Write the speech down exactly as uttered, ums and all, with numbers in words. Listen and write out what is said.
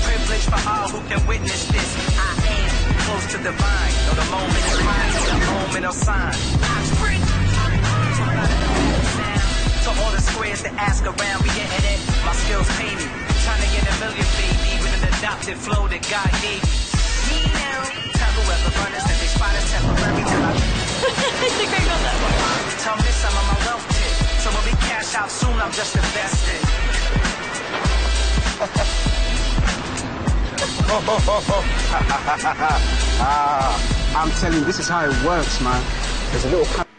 privilege for all who can witness this. I am close to divine. Know the moment of mine, the moment of sign. I'm free. To all the squares that ask around, we getting it. My skills pay me. Trying to get a million, baby, with an adopted flow that God gave me. Me now. Tell whoever runners that they spot is temporary till I. I think I got that one. Tell me some of my wealth tip. So when we cash out soon, I'm just investing. ah, I'm telling you, this is how it works, man. There's a little.